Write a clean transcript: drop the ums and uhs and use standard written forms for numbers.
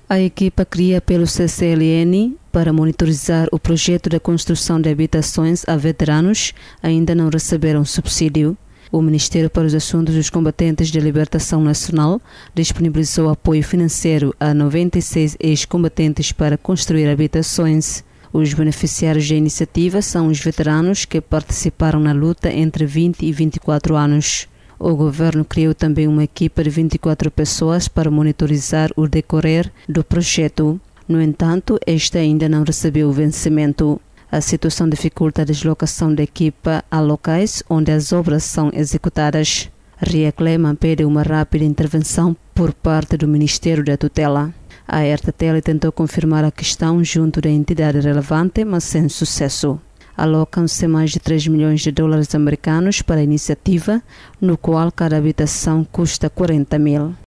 A equipa criada pelo CCLN para monitorizar o projeto de construção de habitações a veteranos ainda não receberam subsídio. O Ministério para os Assuntos dos Combatentes de Libertação Nacional disponibilizou apoio financeiro a 96 ex-combatentes para construir habitações. Os beneficiários da iniciativa são os veteranos que participaram na luta entre 20 e 24 anos. O governo criou também uma equipa de 24 pessoas para monitorizar o decorrer do projeto. No entanto, este ainda não recebeu o vencimento. A situação dificulta a deslocação da equipa a locais onde as obras são executadas. Reclama pede uma rápida intervenção por parte do Ministério da Tutela. A RTTL tentou confirmar a questão junto da entidade relevante, mas sem sucesso. Alocam-se mais de 3 milhões de dólares americanos para a iniciativa, no qual cada habitação custa 40 mil.